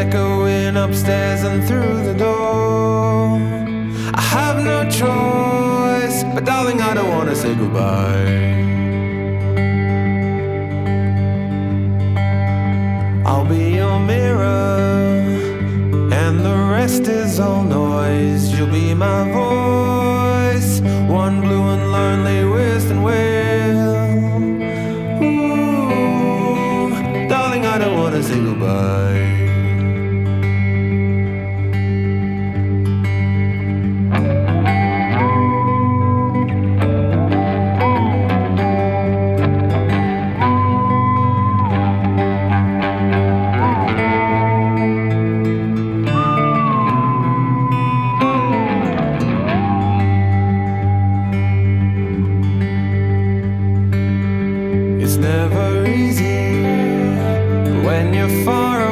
echoing upstairs and through the door. I have no choice, but darling, I don't wanna say goodbye. I'll be your mirror, and the rest is all noise. You'll be my voice, one blue and lonely whistling whale. Ooh, darling, I don't wanna say goodbye. It's never easy when you're far